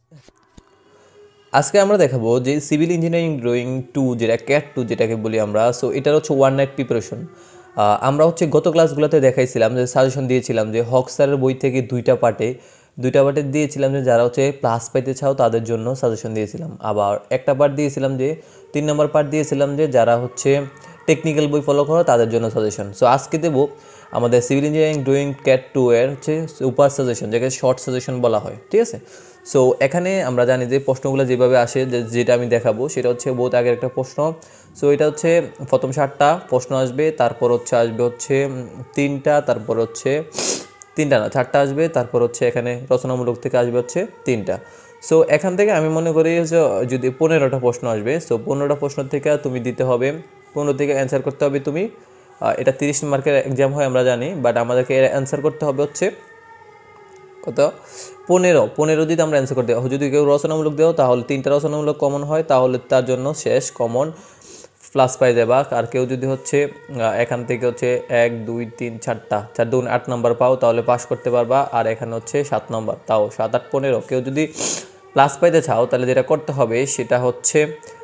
আজকে আমরা দেখাবো যে সিভিল ইঞ্জিনিয়ারিং ড্রয়িং 2 যেটা ক্যাট 2 যেটাকে বলি আমরা। সো এটার হচ্ছে ওয়ান নাইট প্রিপারেশন। আমরা হচ্ছে গত ক্লাসগুলোতে দেখাইছিলাম যে সাজেশন দিয়েছিলাম যে হক স্যারের বই থেকে দুইটা পার্টে দিয়েছিলাম যে যারা হচ্ছে প্লাস পাইতে চাও তাদের জন্য সাজেশন দিয়েছিলাম। আবার একটা পার্ট দিয়েছিলাম যে 3 নম্বর পার্ট দিয়েছিলাম যে যারা হচ্ছে টেকনিক্যাল বই ফলো করো তাদের জন্য সাজেশন। সো আজকে দেবো আমাদের সিভিল ইঞ্জিনিয়ারিং ড্রয়িং ক্যাট 2 এর হচ্ছে সুপার সাজেশন, যেটাকে শর্ট সাজেশন বলা হয়, ঠিক আছে। সো এখানে আমরা জানি যে প্রশ্নগুলো যেভাবে আসে, যেটা আমি দেখাবো সেটা হচ্ছে বহুত আগের একটা প্রশ্ন। সো এটা হচ্ছে প্রথম 7টা প্রশ্ন আসবে, তারপর আসবে 3টা, তারপর 3টা না 4টা আসবে, তারপর এখানে রচনামূলক থেকে আসবে 3টা। সো এখান থেকে আমি মনে করি যে যদি 15টা প্রশ্ন আসবে, সো 15টা প্রশ্ন থেকে তুমি দিতে হবে, 15 থেকে অ্যান্সার করতে হবে তুমি। এটা 30 মার্কের এক্সাম হয় আমরা জানি, বাট আমাদেরকে এর অ্যান্সার করতে হবে কত 15 যদি আমরা অ্যান্সার করতে, যদি কেউ রচনামূলক দেও তাহলে 3টা রচনামূলক কমন হয়, তাহলে তার জন্য শেষ কমন প্লাস পাই যাবা। আর কেউ যদি এখান থেকে 1 2 3 4টা 4 2 8 নম্বর পাও তাহলে পাস করতে পারবা। আর এখানে 7 নম্বর, তাও 7 8 15। কেউ যদি প্লাস পাইতে চাও তাহলে যেটা করতে হবে সেটা হচ্ছে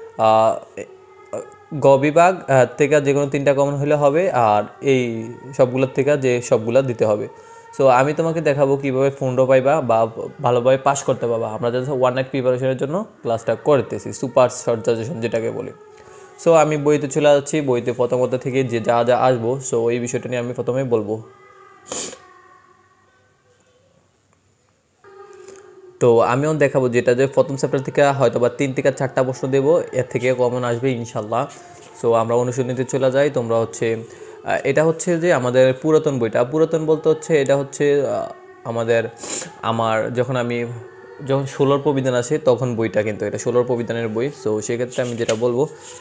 গ বিভাগ থেকে যে কোনো 3টা কমন হলে হবে, আর এই সবগুলোর থেকে যে সবগুলো দিতে হবে। সো আমি তোমাকে দেখাবো কীভাবে 15 পাইবা বা ভালোভাবে পাস করতে পারবা। আমরা যাতে ওয়ান নাইট প্রিপারেশনের জন্য ক্লাসটা করতেছি, সুপার শর্ট সাজেশন যেটাকে বলি। সো আমি বইতে চলে যাচ্ছি, বইতে প্রথমত থেকে যে যা যা আসবো সো এই বিষয়টা নিয়ে আমি প্রথমে বলবো। তো আমিও দেখাবো যেটা যে প্রথম চ্যাপ্টার থেকে হয়তো বা 3 থেকে 4টা প্রশ্ন দেবো, এর থেকে কমন আসবে ইনশাল্লাহ। সো আমরা অনুশীলনীতে চলে যাই। তোমরা এটা হচ্ছে যে আমাদের পুরাতন বইটা, পুরাতন বলতে এটা যখন 16র প্রবিধান আসে তখন বইটা, কিন্তু এটা 16র প্রবিধানের বই। সো সেক্ষেত্রে আমি যেটা বলবো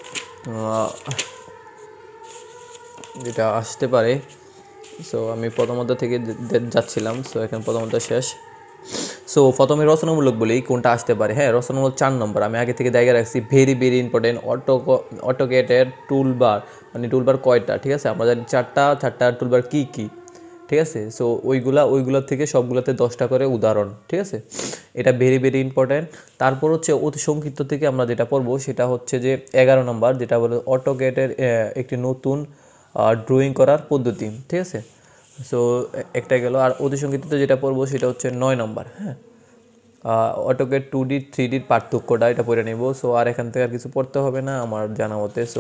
যেটা আসতে পারে। সো আমি প্রথমত থেকে যাচ্ছিলাম, সো এখন প্রথমত শেষ। সো প্রথমে রচনামূলক বলি কোনটা আসতে পারে। হ্যাঁ, রচনামূলক 4 নম্বর আমি আগে থেকে জায়গায় রাখছি, ভেরি ভেরি ইম্পর্টেন্ট। অটোকেটের টুলবার, মানে টুলবার কয়টা, ঠিক আছে। আমরা জানি 4টা টুলবার কী কী, ঠিক আছে। সো ওইগুলোর থেকে সবগুলোতে 10টা করে উদাহরণ, ঠিক আছে। এটা ভেরি ভেরি ইম্পর্টেন্ট। তারপর অতি সংক্ষিপ্ত থেকে আমরা যেটা পড়বো সেটা হচ্ছে যে 11 নম্বর, যেটা বলে অটোকেটের একটি নতুন ড্রয়িং করার পদ্ধতি, ঠিক আছে। সো একটা গেল। আর অতি সংক্ষিপ্ত যেটা পড়বো সেটা হচ্ছে 9 নম্বর। হ্যাঁ, অটোকেট 2D 3Dর পার্থক্যটা এটা পড়ে নেব। সো আর এখান থেকে আর কিছু পড়তে হবে না আমার জানা মতে। সো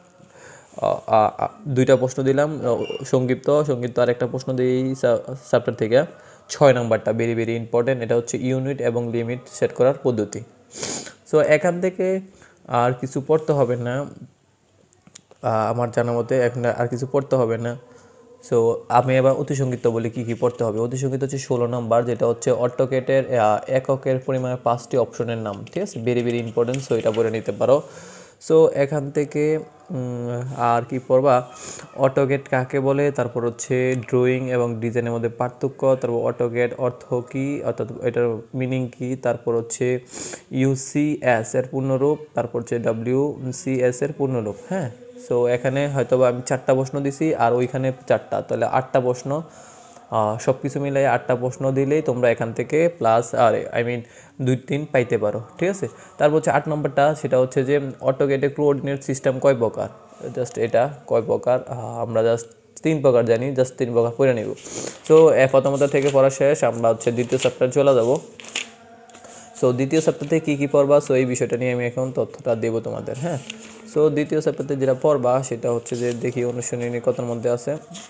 2টা প্রশ্ন দিলাম সংক্ষিপ্ত আর একটা প্রশ্ন দিই চ্যাপ্টার থেকে 6 নাম্বারটা ভেরি ভেরি ইম্পর্টেন্ট। এটা হচ্ছে ইউনিট এবং লিমিট সেট করার পদ্ধতি। সো এখান থেকে আর কিছু পড়তে হবে না আমার জানা মতে, এখন আর কিছু পড়তে হবে না। সো আমি এবার অতি সংক্ষিপ্ত বলি কী কী পড়তে হবে। অতি সংক্ষিপ্ত হচ্ছে 16 নম্বর, যেটা হচ্ছে অটোকেটের এককের পরিমাণে 5টি অপশনের নাম, ঠিক আছে। Very very important. সো এটা পড়ে নিতে পারো। সো এখান থেকে আর কি পড়বা, অটোকেট কাকে বলে, তারপর ড্রয়িং এবং ডিজাইনের মধ্যে পার্থক্য, তারপর অটোকেট অর্থ কী, অর্থাৎ এটার মিনিং কী, তারপর ইউসিএস এর পূর্ণরূপ, তারপর WCS এর পূর্ণরূপ। হ্যাঁ, সো এখানে হয়তো আমি 4টা প্রশ্ন দিছি আর ওইখানে 4টা, তাহলে 8টা প্রশ্ন। সব কিছু মিলাই 8টা প্রশ্ন দিলেই তোমরা এখান থেকে প্লাস 2-3 পাইতে পারো, ঠিক আছে। তারপর 8 নম্বরটা, সেটা হচ্ছে যে অটোকেটে কোঅর্ডিনেট সিস্টেম কয় প্রকার। জাস্ট এটা কয় প্রকার আমরা জাস্ট 3 প্রকার জানি, জাস্ট 3 প্রকার পড়ে নিব। সো প্রথমত থেকে পড়া শেষ, আমরা দ্বিতীয় চ্যাপ্টার চলে যাব। সো দ্বিতীয় সপ্তাহে কী কী পড়বা, সো এই বিষয়টা নিয়ে আমি এখন তথ্যটা দেবো তোমাদের। হ্যাঁ, সো দ্বিতীয় সপ্তাহে যেটা পড়বা সেটা হচ্ছে যে দেখি অনুশীলনী কতর মধ্যে আছে।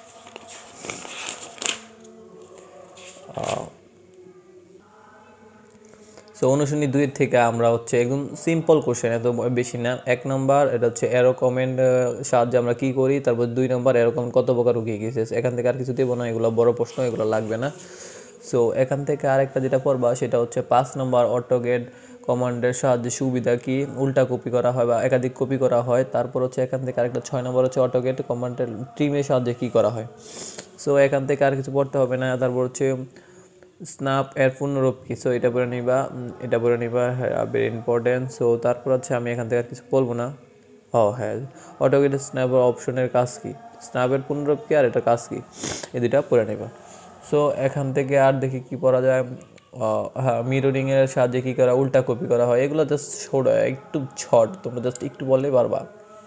সো অনুশীলনী 2 থেকে আমরা একদম সিম্পল কোশ্চেন, এত বেশি না। 1 নম্বর এটা হচ্ছে এরো কমেন্ট সাহায্যে আমরা কী করি, তারপর 2 নম্বর এরকম কত প্রকার কী কী। এখান থেকে আর কিছু দেবো না, এগুলো বড় প্রশ্ন, এগুলো লাগবে না। সো এখান থেকে আরেকটা যেটা পড়বা সেটা হচ্ছে 5 নম্বর, অটোকেট কমান্ডের সাহায্যে সুবিধা কি, উল্টা কপি করা হয় বা একাধিক কপি করা হয়। তারপর এখান থেকে আরেকটা 6 নম্বর অটোকেট কমান্ডের ট্রিমের সাহায্যে কী করা হয়। সো এখান থেকে আর কিছু পড়তে হবে না। তারপর স্ন্যাপ এর পূর্ণরূপ কি, সো এটা পড়ে নিবা, ভেরি ইম্পর্টেন্ট। সো তারপর আমি এখান থেকে আর কিছু বলবো না। হ্যাঁ, অটোকেট স্ন্যাপ অপশনের কাজ কি, স্ন্যাপের পূর্ণরূপ কি আর এটা কাজ কি, এই দুটা পড়ে নিবা। সো এখান থেকে আর দেখি কি পড়া যায়। হ্যাঁ, মিররিংয়ের সাহায্যে কী করা, উল্টা কপি করা হয়, এগুলো জাস্ট একটু শর্ট, তোমরা জাস্ট একটু বললেই পারবা।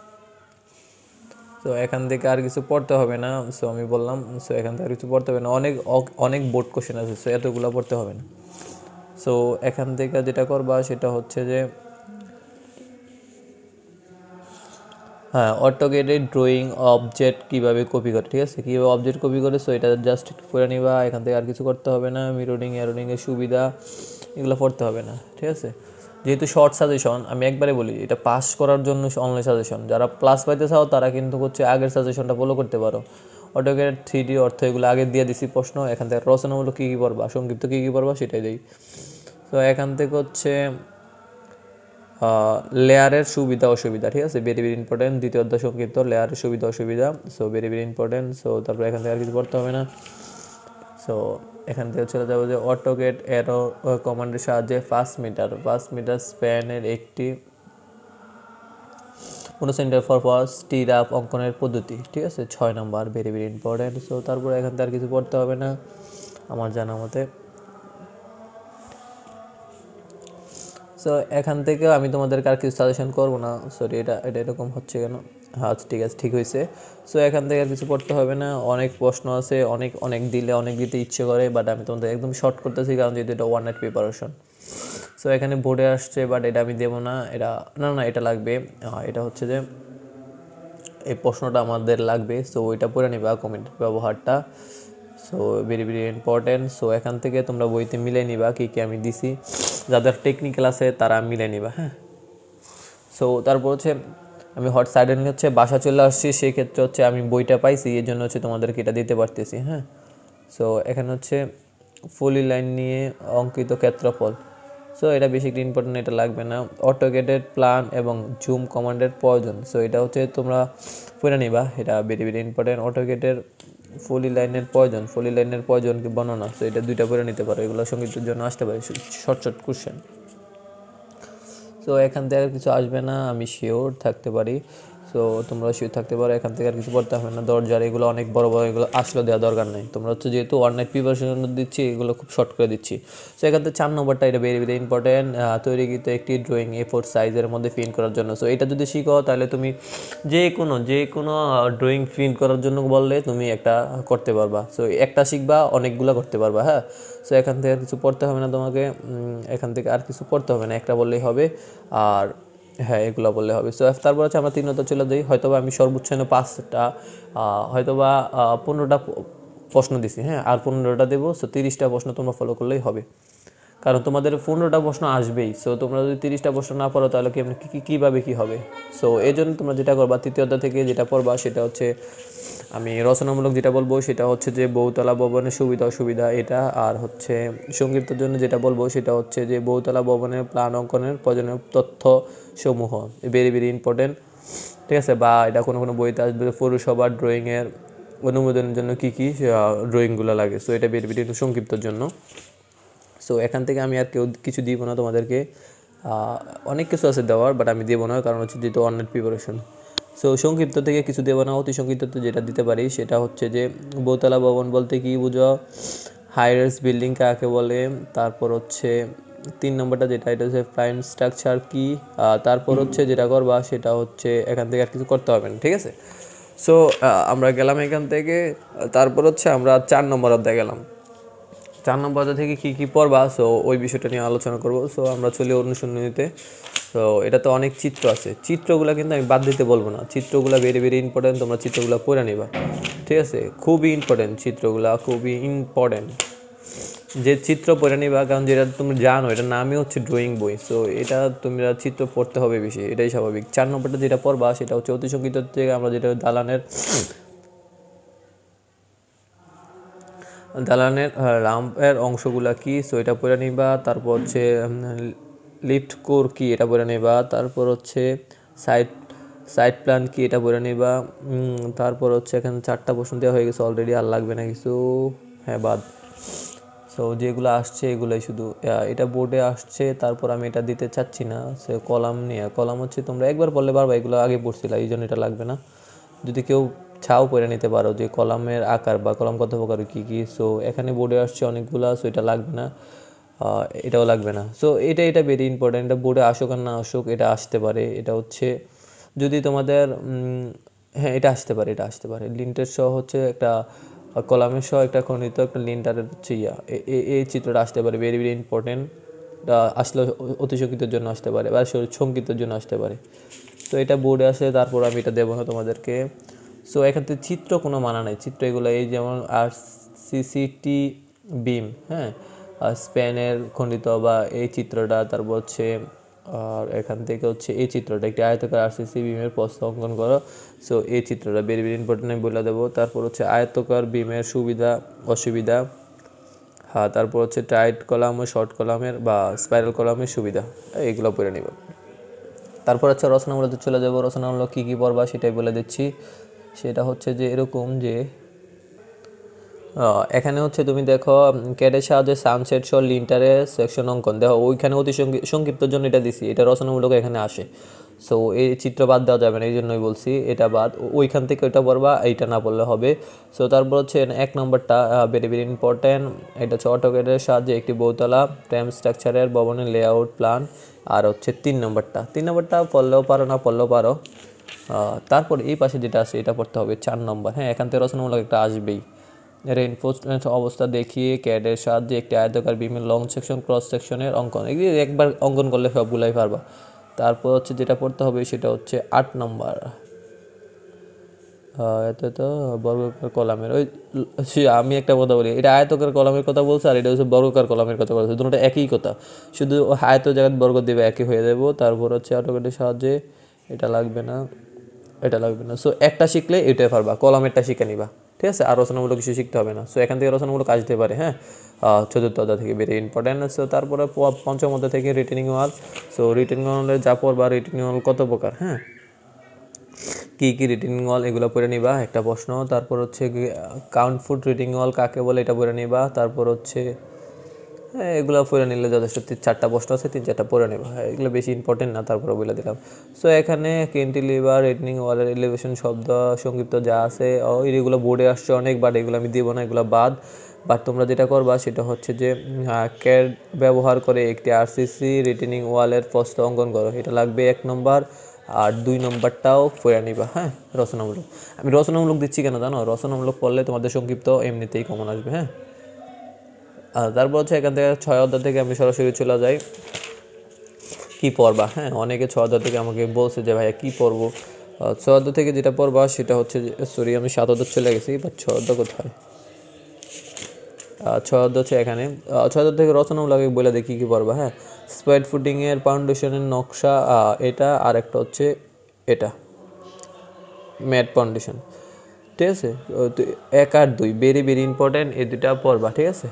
তো এখান থেকে আর কিছু পড়তে হবে না, সো আমি বললাম, সো এখান থেকে আর কিছু পড়তে হবে না, অনেক অনেক বোর্ড কোশ্চেন আছে, সো এতগুলো পড়তে হবে না। সো এখান থেকে যেটা করবা সেটা হচ্ছে যে হ্যাঁ, অটোকেটেড ড্রয়িং অবজেক্ট কীভাবে কপি করে, ঠিক আছে, কীভাবে অবজেক্ট কপি করে, সো এটা জাস্ট একটু করে নিবা। এখান থেকে আর কিছু করতে হবে না। মিররিং এরোরিংয়ের সুবিধা এগুলো পড়তে হবে না, ঠিক আছে। যেহেতু শর্ট সাজেশন, আমি একবারে বলি, এটা পাস করার জন্য অনলাইন সাজেশন, যারা প্লাস পাইতে চাও তারা কিন্তু হচ্ছে আগের সাজেশনটা ফলো করতে পারো। অটোকেট 3D অর্থ এগুলো আগে দিয়ে দিছি প্রশ্ন। এখান থেকে রচনামূলক কী কী পড়বা, সংক্ষিপ্ত কী কী পড়বা সেটাই দিই। তো এখান থেকে হচ্ছে লেয়ারের সুবিধা অসুবিধা, ঠিক আছে, ভেরি ভেরি ইম্পর্টেন্ট। দ্বিতীয় অধ্যায় সংক্ষিপ্ত, লেয়ারের সুবিধা অসুবিধা, so very very important. So তারপরে এখান থেকে আর কিছু পড়তে হবে না। সো এখান থেকে চলে যাবো যে অটোকেট এরো কমান্ডের সাহায্যে 5 মিটার স্প্যানের একটি সেন্টার ফর স্টির আপ অঙ্কনের পদ্ধতি, ঠিক আছে, 6 নম্বর, ভেরি ভেরি ইম্পর্টেন্ট। সো তারপরে এখান থেকে আর কিছু পড়তে হবে না আমার জানা মতে। সো এখান থেকেও আমি তোমাদেরকে আর কিছু সাজেশন করবো না, সরি, এটা এরকম হচ্ছে কেন, হ্যাঁ ঠিক আছে, ঠিক হয়েছে। সো এখান থেকে আর কিছু পড়তে হবে না, অনেক প্রশ্ন আছে, অনেক অনেক দিলে অনেক দিতে ইচ্ছে করে, বাট আমি তোমাদের একদম শর্ট করতেছি, কারণ যেহেতু এটা 1 নাইট প্রিপারেশন। সো এখানে বোর্ডে আসছে, বাট এটা আমি দেবো না, এটা না এটা লাগবে, এটা হচ্ছে যে এই প্রশ্নটা আমাদের লাগবে, সো ওইটা পড়ে নিবা, কমেন্টের ব্যবহারটা, so very very important. So এখান থেকে তোমরা বইতে মিলে নিবা কী কী আমি দিছি, যাদের টেকনিক্যাল আছে তারা মিলে নিবা, হ্যাঁ। সো তারপর হচ্ছে আমি হট সাইডেন হচ্ছে বাসা চলে আসছি, সেই ক্ষেত্রে হচ্ছে আমি বইটা পাইছি, এই জন্য হচ্ছে তোমাদেরকে এটা দিতে পারতেছি, হ্যাঁ। সো এখানে হচ্ছে ফুলি লাইন নিয়ে অঙ্কিত ক্ষেত্রফল, সো এটা বেশি ইম্পর্টেন্ট, এটা লাগবে না। অটোকেটেড প্ল্যান এবং জুম কমান্ডের প্রয়োজন, সো এটা হচ্ছে তোমরা পড়ে নিবা, এটা ভেরি ভেরি ইম্পর্টেন্ট। অটোকেটের ফুলি লাইনের প্রয়োজন কি বর্ণনা, সো এটা দুইটা পড়ে নিতে পারো, এগুলো সঙ্গীতের জন্য আসতে পারে শর্ট কোশ্চেন। সো এখান থেকে আর কিছু আসবে না, আমি শিওর থাকতে পারি, সো তোমরা শিওর থাকতে পারো, এখান থেকে আর কিছু পড়তে হবে না। দরজার এগুলো অনেক বড় বড়, এগুলো আসলে দেওয়া দরকার নেই, তোমরা হচ্ছে যেহেতু 1 নাইট প্রিপারেশন দিচ্ছি, এগুলো খুব শর্ট করে দিচ্ছি। সো এখান থেকে 4 নম্বরটা, এটা ভেরি ভেরি ইম্পর্টেন্ট, তৈরিকৃত একটি ড্রয়িং A4 সাইজের মধ্যে প্রিন্ট করার জন্য। সো এটা যদি শিখো তাহলে তুমি যে কোনো ড্রয়িং প্রিন্ট করার জন্য বললে তুমি একটা করতে পারবা, সো একটা শিখবা, অনেকগুলো করতে পারবা, হ্যাঁ। সো এখান থেকে আর কিছু পড়তে হবে না তোমাকে, এখান থেকে আর কিছু পড়তে হবে না, একটা বললেই হবে, আর হ্যাঁ এগুলো বললে হবে। সো তারপর হচ্ছে আমরা 3 চলে যাই, হয়তোবা আমি সর্বোচ্চ 5টা হয়তোবা 15টা প্রশ্ন দিছি, হ্যাঁ, আর 15টা দেবো, সো 30টা প্রশ্ন তোমরা ফলো করলেই হবে, কারণ তোমাদের 15টা প্রশ্ন আসবেই। সো তোমরা যদি 30টা প্রশ্ন না পড়ো তাহলে কীভাবে কী হবে। সো এই জন্য তোমরা যেটা করবা, তৃতীয় অধ্যায় থেকে যেটা পড়বা সেটা হচ্ছে, আমি রচনামূলক যেটা বলবো সেটা হচ্ছে যে বহুতলা ভবনের সুবিধা অসুবিধা এটা, আর হচ্ছে সংক্ষিপ্তের জন্য যেটা বলবো সেটা হচ্ছে যে বহুতলা ভবনের প্ল্যান অঙ্কনের প্রয়োজনীয় তথ্যসমূহ, ভেরি ভেরি ইম্পর্টেন্ট, ঠিক আছে। বা এটা কোনো বইতে আসবে, পৌরসভার ড্রয়িংয়ের অনুমোদনের জন্য কী কী ড্রয়িংগুলো লাগে, সো এটা ভেরি ভেরি সংক্ষিপ্তর জন্য। সো এখান থেকে আমি আর কিছু দিব না তোমাদেরকে, অনেক কিছু আছে দেওয়ার, বাট আমি দেবো না, কারণ হচ্ছে যেহেতু 1 নাইট প্রিপারেশন। সো সংক্ষিপ্ত থেকে কিছু দেবো না, অতি সংক্ষিপ্ত যেটা দিতে পারি সেটা হচ্ছে যে বহুতলা ভবন বলতে কি বুঝো, হাইরাইজ বিল্ডিং কাকে বলে, তারপর হচ্ছে 3 নম্বরটা যেটা, এটা হচ্ছে প্রাইম স্ট্রাকচার কি, তারপর হচ্ছে যেটা করবা সেটা হচ্ছে এখান থেকে আর কিছু করতে হবে না, ঠিক আছে। সো আমরা গেলাম এখান থেকে, তারপর হচ্ছে আমরা 4 নম্বর অধ্যায় গেলাম। 4 নম্বর থেকে কী কী পড়বা, সো ওই বিষয়টা নিয়ে আলোচনা করব। সো আমরা চলি অনুশীলনীতে। তো এটাতে অনেক চিত্র আছে, চিত্রগুলো কিন্তু আমি বাদ দিতে বলবো না, চিত্রগুলো ভেরি ভেরি ইম্পর্টেন্ট, তোমরা চিত্রগুলো পড়ে নিবা, ঠিক আছে, খুবই ইম্পর্টেন্ট, চিত্রগুলো খুবই ইম্পর্টেন্ট, যে চিত্র পড়ে নিবা, কারণ যেটা তুমি জানো এটার নামই হচ্ছে ড্রয়িং বই, সো এটা তোমরা চিত্র পড়তে হবে বেশি, এটাই স্বাভাবিক। 4 নম্বরটা যেটা পড়বা সেটা হচ্ছে অতি সংক্ষিপ্ত থেকে আমরা যেটা দালানের রাম্পের অংশগুলা কি, সো এটা পড়ে নিবা। তারপর হচ্ছে লিফট কোর কি, এটা পড়ে নিবা। তারপর হচ্ছে সাইড সাইড প্ল্যান কি, এটা পড়ে নিবা। তারপর হচ্ছে এখানে 4টা প্রশ্ন দেওয়া হয়ে গেছে অলরেডি, আর লাগবে না কিছু, হ্যাঁ বাদ। সো যেগুলো আসছে এগুলোই শুধু, এটা বোর্ডে আসছে, তারপর আমি এটা দিতে চাচ্ছি না। সে কলাম নিয়ে, কলাম হচ্ছে তোমরা একবার পড়লে পারবা, এগুলো আগে পড়ছিল, এই জন্য এটা লাগবে না। যদি কেউ ছাও পড়ে নিতে পারো যে কলামের আকার বা কলাম কত প্রকার কী কী, সো এখানে বোর্ডে আসছে অনেকগুলা, সো এটা লাগবে না। এটাও লাগবে না। সো এটা ভেরি ইম্পর্ট্যান্ট, এটা বোর্ডে আসুক আর না আসুক এটা আসতে পারে। এটা হচ্ছে যদি তোমাদের হ্যাঁ এটা আসতে পারে লিন্টের সহ হচ্ছে একটা কলামের সহ একটা খণ্ডিত একটা লিন্টারের হচ্ছে এই চিত্রটা আসতে পারে, ভেরি ভেরি ইম্পর্টেন্ট। আসলে অতিশঙ্কিতের জন্য আসতে পারে বা সংগীতের জন্য আসতে পারে। তো এটা বোর্ডে আসে, তারপর আমি এটা দেবো না তোমাদেরকে। সো এখান থেকে চিত্র কোনো মানা নাই, চিত্র এগুলো এই যেমন আর সিসিটি বিম, হ্যাঁ স্প্যানের খণ্ডিত বা এই চিত্রটা, তারপর হচ্ছে আর এখান থেকে হচ্ছে এই চিত্রটা একটি আয়তকার আরসিসি বিমের প্রস্থ অঙ্কন করো। সো এই চিত্রটা ভেরি ভেরি ইম্পর্টেন্ট আমি বলে দেবো। তারপর হচ্ছে আয়তকার বিমের সুবিধা অসুবিধা, হ্যাঁ তারপর হচ্ছে টাইট কলাম ও শর্ট কলামের বা স্পাইরাল কলামের সুবিধা, এগুলো পড়ে নিব। তারপর হচ্ছে রচনামূলকে চলে যাব। রচনামূলক কী কী পড়বা সেটাই বলে দিচ্ছি। সেটা হচ্ছে যে এরকম যে এখানে হচ্ছে তুমি দেখো ক্যাডের সাহায্যে সানসেট সহ লিন্টারের সেকশন অঙ্কন দেখো, ওইখানে অতি সংক্ষিপ্তর জন্য এটা দিছি, এটা রচনামূলক এখানে আসে। সো এই চিত্র বাদ দেওয়া যাবে না, এই জন্যই বলছি এটা বাদ, ওইখান থেকে ওইটা পড়বা, এইটা না পড়লে হবে। সো তারপর হচ্ছে 1 নম্বরটা ভেরি ভেরি ইম্পর্ট্যান্ট, এটা হচ্ছে অটোক্যাডের সাহায্যে একটি বহুতলা ফ্রেম স্ট্রাকচারের ভবনের লেআউট প্ল্যান। আর হচ্ছে 3 নম্বরটা পড়লেও পারো না পড়লেও পারো। তারপর এই পাশে যেটা আছে এটা পড়তে হবে 4 নম্বর, হ্যাঁ এখান থেকে রচনামূলক একটা আসবেই। রেইনফোর্সমেন্ট অবস্থা দেখিয়ে ক্যাডের সাহায্যে একটি আয়তাকার বিমের লং সেকশন ক্রস সেকশনের অঙ্কন, এগুলি একবার অঙ্কন করলে সবগুলাই পারবা। তারপর হচ্ছে যেটা পড়তে হবে সেটা হচ্ছে 8 নম্বর, এতে তো বর্গাকার কলামের ওই আমি একটা কথা বলি, এটা আয়তকার কলামের কথা বলছে আর এটা হচ্ছে বর্গাকার কলামের কথা বলছে, দুটোটা একই কথা, শুধু আয়ত জায়গায় বর্গ দেবে একই হয়ে যাবো। তারপর হচ্ছে অটোক্যাডের সাহায্যে এটা লাগবে না, এটা লাগবে না। সো একটা শিখলে এটাই পারবা, কলামেরটা শিখে নিবা, ঠিক আছে, আর রচনামূলক কিছু শিখতে হবে না। সো এখান থেকে রচনামূলক আসতে পারে, হ্যাঁ চতুর্থ অধ্যায় থেকে ভেরি ইম্পর্টেন্ট। সো তারপরে পঞ্চম অধ্যায় থেকে রিটেনিং ওয়াল। সো রিটেনিং ওয়ালের যা পড়বা, রিটেনিং ওয়াল কত প্রকার, হ্যাঁ কী কী রিটেনিং ওয়াল এগুলো পড়ে নিবা একটা প্রশ্ন। তারপর হচ্ছে কাউন্ট ফুট রিটেনিং ওয়াল কাকে বলে এটা পড়ে নিবা। তারপর হচ্ছে এগুলো পড়ে নিলে যথেষ্ট, 4টা প্রশ্ন আছে, 3-4টা পড়ে নেবা, এগুলো বেশি ইম্পর্টেন্ট না, তারপরে বলে দিলাম। সো এখানে ক্যান্টিলিভার রিটেনিং ওয়ালের এলিভেশন শব্দ সংক্ষিপ্ত যা আছে এগুলো বোর্ডে আসছে অনেকবার, এগুলো আমি দেবো না, এগুলো বাদ। বাট তোমরা যেটা করবা সেটা হচ্ছে যে ক্যাড ব্যবহার করে একটি আরসিসি রিটেনিং ওয়ালের প্রস্থ অঙ্কন করো, এটা লাগবে 1 নম্বর। আর 2 নম্বরটাও পড়ে নিবা, হ্যাঁ রচনামূলক। আমি রচনামূলক দিচ্ছি কেন জানো, রচনামূলক পড়লে তোমাদের সংক্ষিপ্ত এমনিতেই কমন আসবে, হ্যাঁ। আর তারপর হচ্ছে এখান থেকে 6 অধ্যায় থেকে আমি সরাসরি চলে যাই কী পড়বা, হ্যাঁ অনেকে 6 অধ্যায় থেকে আমাকে বলছে যে ভাইয়া কী পড়বো। 6 অধ্যায় থেকে যেটা পড়বা সেটা হচ্ছে সরি আমি 7 অধ্যায় চলে গেছি, বাট 6 অধ্যায় কোথায়, 6 অধ্যায় হচ্ছে এখানে। 6 অধ্যায় থেকে রচনামূলক বলে দেখি কী পড়বা, হ্যাঁ স্পয়েড ফুটিংয়ের ফাউন্ডেশনের নকশা, এটা আর একটা হচ্ছে এটা ম্যাট ফাউন্ডেশন, ঠিক আছে। 1 আর 2 ভেরি ভেরি ইম্পর্টেন্ট, এই দুটা পড়বা, ঠিক আছে।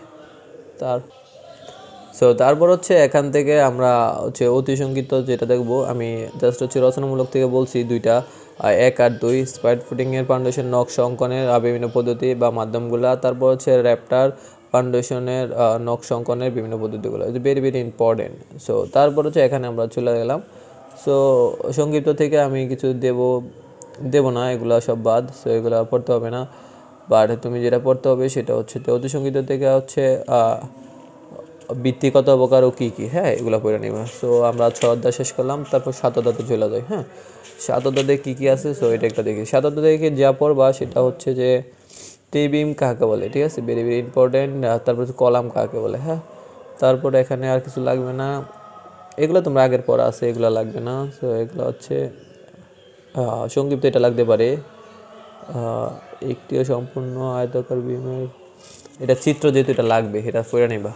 তারপর হচ্ছে এখান থেকে আমরা হচ্ছে অতি সংক্ষিপ্ত যেটা দেখবো, আমি জাস্ট হচ্ছে রচনামূলক থেকে বলছি দুইটা 1 আর 2 স্পাইড ফুটিংয়ের ফাউন্ডেশন নকশা অঙ্কনের বিভিন্ন পদ্ধতি বা মাধ্যমগুলা, তারপর হচ্ছে র্যাপ্টার ফাউন্ডেশনের নকশা অঙ্কনের বিভিন্ন পদ্ধতিগুলো, এটা ভেরি ভেরি ইম্পর্টেন্ট। সো তারপর হচ্ছে এখানে আমরা চলে গেলাম। সো সংক্ষিপ্ত থেকে আমি কিছু দেব না, এগুলো সব বাদ, সো এগুলো পড়তে হবে না। বাট তুমি যেটা পড়তে হবে সেটা হচ্ছে অতি সংক্ষিপ্ত থেকে হচ্ছে বৃত্তি কত প্রকার ও কী কী, হ্যাঁ এগুলো পড়ে নিবা। সো আমরা 6 অধ্যায় শেষ করলাম, তারপর 7 অধ্যায়তে চলে যাই, হ্যাঁ 7 অধ্যায়ে কী কী আছে, সো এটা একটা দেখি। 7 অধ্যায় থেকে যা পড়বা সেটা হচ্ছে যে টিবিম কাকে বলে, ঠিক আছে ভেরি ভেরি ইম্পর্টেন্ট। তারপর হচ্ছে কলাম কাকে বলে, হ্যাঁ তারপরে এখানে আর কিছু লাগবে না, এগুলো তোমরা আগের পড়া আছে, এগুলো লাগবে না। সো এগুলো হচ্ছে সংক্ষিপ্ত এটা লাগতে পারে, একটিও সম্পূর্ণ আয়তাকার বিমের, এটা চিত্র যেহেতু এটা লাগবে, এটা পড়ে নিবা,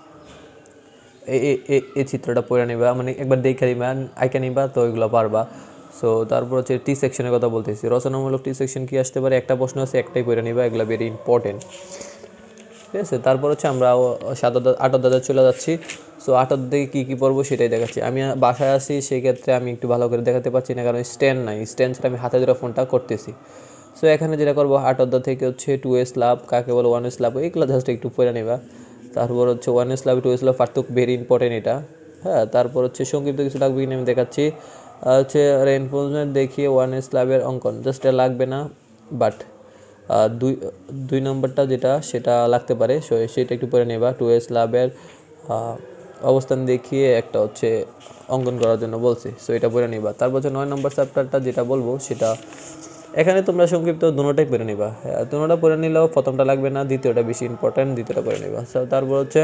এই চিত্রটা পড়ে নিবা, মানে একবার দেখে নিবা আইকা নিবা, তো ওইগুলো পারবা। সো তারপর হচ্ছে টি সেকশনের কথা বলতেছি, রচনামূলক টি সেকশন কী আসতে পারে, একটা প্রশ্ন আছে, একটাই পড়ে নিবা, এগুলো ভেরি ইম্পর্টেন্ট, ঠিক আছে। তারপর হচ্ছে আমরা 8 অধ্যায়ে চলে যাচ্ছি। সো 8 অধ্যায়ে কী কী পড়বো সেটাই দেখাচ্ছি। আমি বাসায় আসি, সেই ক্ষেত্রে আমি একটু ভালো করে দেখাতে পারছি না, কারণ স্ট্যান্ড নাই, স্ট্যান্ড ছাড়া আমি হাতে ধরে ফোনটা করতেছি। সো এখানে যেটা করবো 8 অধ্যায় থেকে হচ্ছে 2 স্ল্যাব কাকে বলো, 1 স্ল্যাব, এইগুলো জাস্ট একটু পড়ে নিবা। তারপর হচ্ছে 1 স্ল্যাব 2 স্ল্যাব পার্থক্য ভেরি ইম্পর্টেন্ট এটা, হ্যাঁ। তারপর হচ্ছে সংক্ষিপ্ত কিছু লাগবে কিনা আমি দেখাচ্ছি, হচ্ছে রেইনফোর্সমেন্ট দেখিয়ে 1 স্ল্যাবের অঙ্কন, জাস্ট এটা লাগবে না। বাট দুই নম্বরটা যেটা সেটা লাগতে পারে, সেটা একটু পরে নেবা। 2 স্ল্যাবের অবস্থান দেখিয়ে একটা হচ্ছে অঙ্কন করার জন্য বলছে, সো এটা পড়ে নিবা। তারপর হচ্ছে 9 নম্বর চ্যাপ্টারটা যেটা বলবো সেটা এখানে তোমরা সংক্ষিপ্ত দুটোটাই পড়ে নিবা। দুটোটা পড়ে নিলেও প্রথমটা লাগবে না, দ্বিতীয়টা বেশি ইম্পর্টেন্ট, দ্বিতীয়টা পড়ে নিবা। সো তারপর হচ্ছে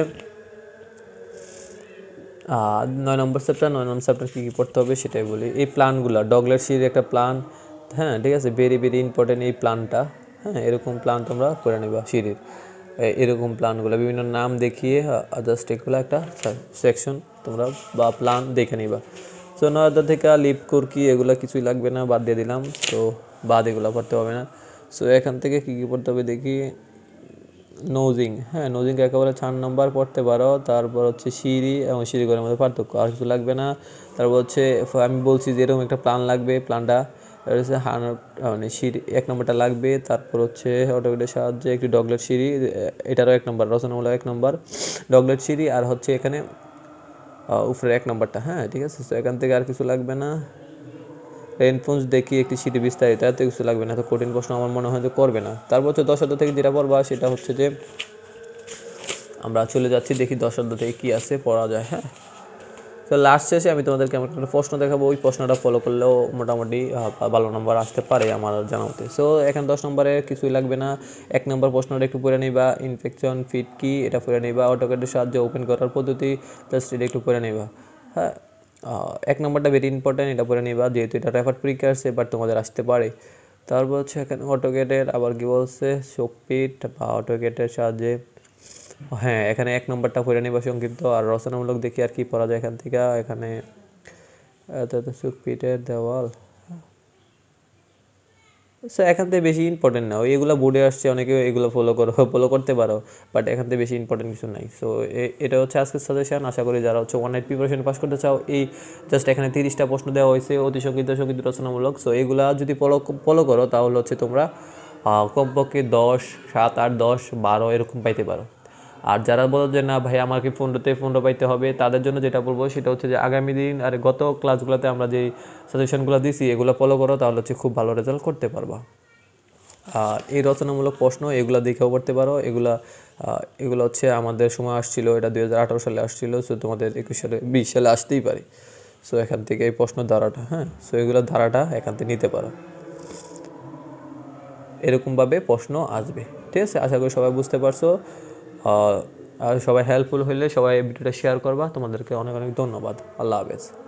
9 নম্বর চ্যাপ্টার কী কী পড়তে হবে সেটাই বলি। এই প্ল্যানগুলো ডগলেট সিরির একটা প্ল্যান, হ্যাঁ ঠিক আছে, ভেরি ভেরি ইম্পর্টেন্ট এই প্ল্যানটা। হ্যাঁ এরকম প্ল্যান তোমরা করে নেবা সিরির, এরকম প্ল্যানগুলো বিভিন্ন নাম দেখিয়ে জাস্ট এগুলো একটা সেকশন তোমরা বা প্ল্যান দেখে নিবা। সো 9 থেকে লিপ কুরকি এগুলো কিছুই লাগবে না, বাদ দিয়ে দিলাম। তো বাদ এগুলো পড়তে হবে না। সো এখান থেকে কী কী পড়তে হবে দেখি। নোজিং, হ্যাঁ নোজিং একেবারে 4 নম্বর পড়তে পারো। তারপর হচ্ছে সিঁড়ি এবং সিঁড়িঘরের মধ্যে পার্থক্য, আর কিছু লাগবে না। তারপর হচ্ছে আমি বলছি যে এরকম একটা প্ল্যান লাগবে, প্ল্যানটা হচ্ছে মানে সিঁড়ি 1 নম্বরটা লাগবে। তারপর হচ্ছে অটোকেটের সাহায্যে একটি ডগলেট সিঁড়ি, এটারও 1 নম্বর, রচনামূলক 1 নম্বর ডগলেট সিঁড়ি। আর হচ্ছে এখানে উপরে 1 নম্বরটা, হ্যাঁ ঠিক আছে। তো এখান থেকে আর কিছু লাগবে না। রেনফোন্স দেখি একটি সিটি বিস্তারিত, এত কিছু লাগবে না, তো কঠিন প্রশ্ন আমার মনে হয় যে করবে না। তারপর হচ্ছে 10 থেকে যেটা পড়বা সেটা হচ্ছে যে আমরা চলে যাচ্ছি, দেখি 10 থেকে কী আছে পড়া যায়। হ্যাঁ তো লাস্ট শেষে আমি তোমাদেরকে আমার একটা প্রশ্ন দেখাবো, ওই প্রশ্নটা ফলো করলেও মোটামুটি ভালো নম্বর আসতে পারে আমার জানা মতে। সো এখানে 10 নম্বরে কিছুই লাগবে না। 1 নম্বর প্রশ্নটা একটু পড়ে নিবা, ইনফেকশন ফিট কি এটা পড়ে নিবা, অটোকেটের সাহায্যে ওপেন করার পদ্ধতি জাস্ট এটা একটু পড়ে নিবা। হ্যাঁ 1 নম্বরটা ভেরি ইম্পর্টেন্ট, এটা পড়ে নিবা, যেহেতু এটা রেফার পরীক্ষা আসছে বাট তোমাদের আসতে পারে। তারপর হচ্ছে এখানে অটোকেটের আবার কি বলছে শোকপিট বা অটোকেটের সাহায্যে, হ্যাঁ এখানে 1 নম্বরটা পড়ে নিবা সংক্ষিপ্ত। আর রচনামূলক দেখি আর কি পড়া যায় এখান থেকে। এখানে শোকপিটের দেওয়াল, সো এখান থেকে বেশি ইম্পর্টেন্ট না, এগুলো বোর্ডে আসছে, অনেকে এগুলো ফলো করতে পারো, বাট এখান থেকে বেশি ইম্পর্টেন্ট কিছু নাই। সো এটা হচ্ছে আজকের সাজেশন। আশা করি যারা হচ্ছে 1 নাইট প্রিপারেশন পাস করতে চাও, এই জাস্ট এখানে 30টা প্রশ্ন দেওয়া হয়েছে অতি সংক্ষিপ্ত সংক্ষিপ্ত রচনামূলক। সো এগুলা যদি ফলো করো তাহলে হচ্ছে তোমরা কমপক্ষে 10, 7, 8, 10, 12 এরকম পাইতে পারো। আর যারা বলো যে না ভাই আমাকে 15 পাইতে হবে, তাদের জন্য যেটা বলবো সেটা হচ্ছে যে আগামী দিন আর গত ক্লাসগুলোতে আমরা যেই সাজেশনগুলো দিছি এগুলো ফলো করো, তাহলে হচ্ছে খুব ভালো রেজাল্ট করতে পারবা। আর এই রচনামূলক প্রশ্ন এগুলো দেখেও পড়তে পারো। এগুলো হচ্ছে আমাদের সময় আসছিল, এটা 2018 সালে আসছিল। সো তোমাদের 21 সালে 20 সালে আসতেই পারে। সো এখান থেকে এই প্রশ্ন ধারাটা, হ্যাঁ সো এগুলোর ধারাটা এখান থেকে নিতে পারো, এরকমভাবে প্রশ্ন আসবে। ঠিক আছে, আশা করি সবাই বুঝতে পারছো। আর সবাই হেল্পফুল হলে সবাই ভিডিওটা শেয়ার করবা। তোমাদেরকে অনেক অনেক ধন্যবাদ। আল্লাহ হাফেজ।